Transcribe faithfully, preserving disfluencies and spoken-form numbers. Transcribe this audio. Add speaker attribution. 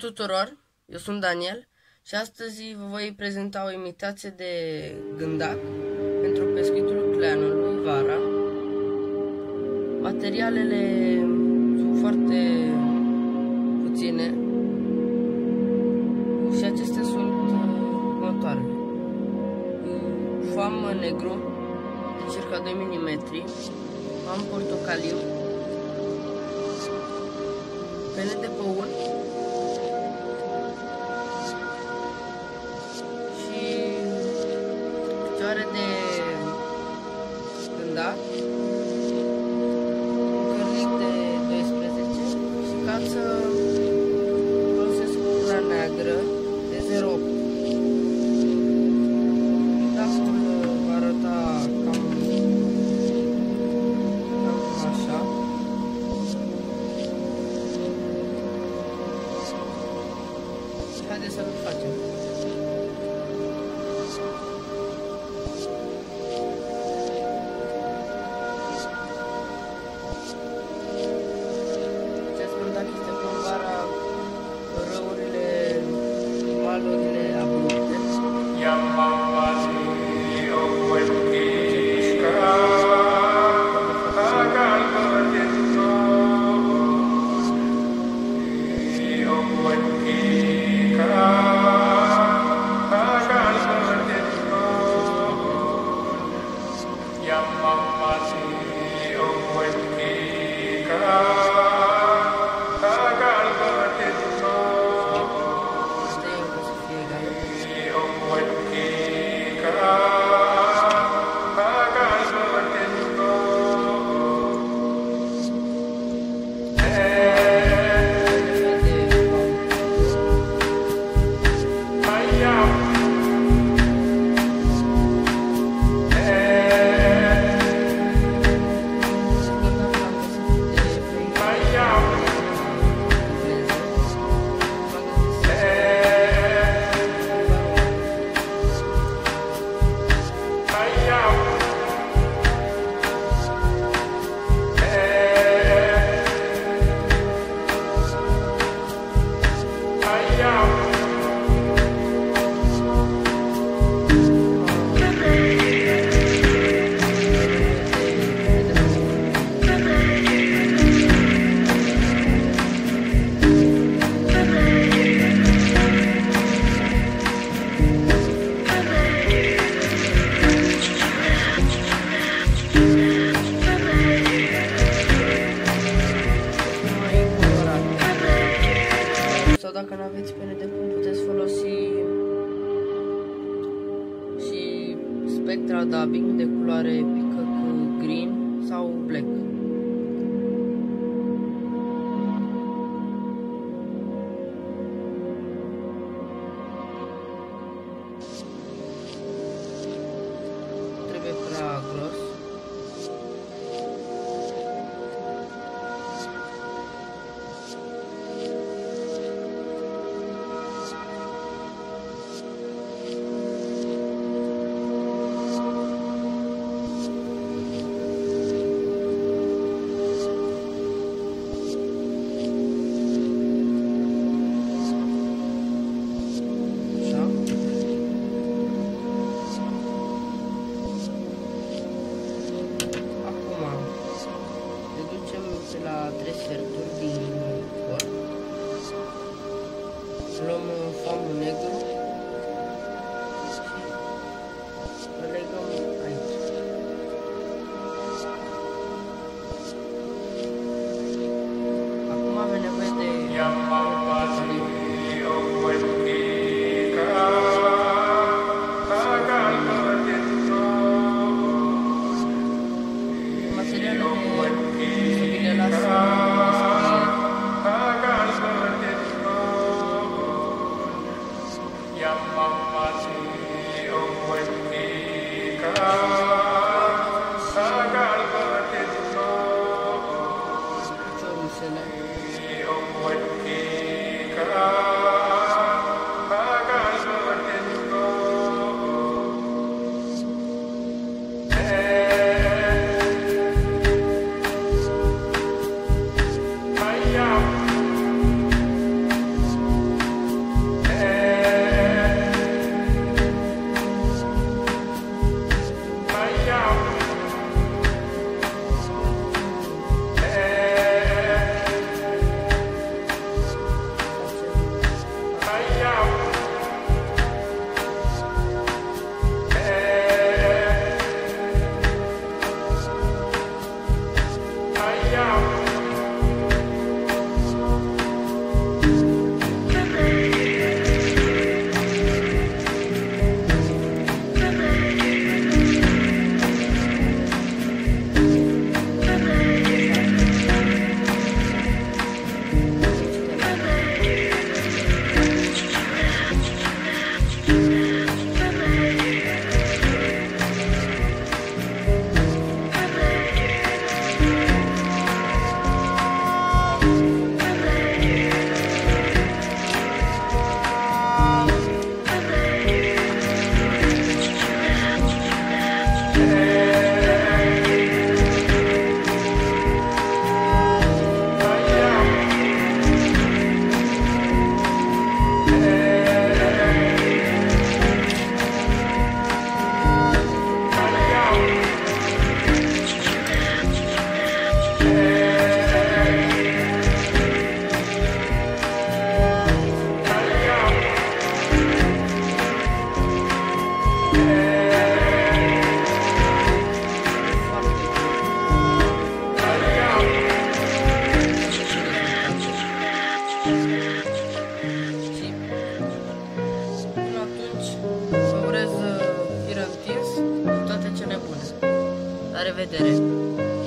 Speaker 1: tuturor, eu sunt Daniel și astăzi vă voi prezenta o imitație de gândac pentru pescuitul cleanului vara. Materialele sunt foarte puține și acestea sunt următoarele: foam negru de circa doi milimetri, foam portocaliu, pene de păun și picioare de gândac, un cărlic de doisprezece și cață folosesc cura neagră de zero virgulă opt. Gândacul va arăta cam, cam așa. Haideți să-l facem. Acest gândac este pentru vara, râurile, malurile abrupte. Sau dacă nu aveți pene de păun, puteți folosi și Spectra Dubbing de culoare Peacock Green sau Black. Trebuie prea gros. La trei sferturi din corp, luăm foamul negru și îl legăm aici. Acum avem nevoie de La revedere!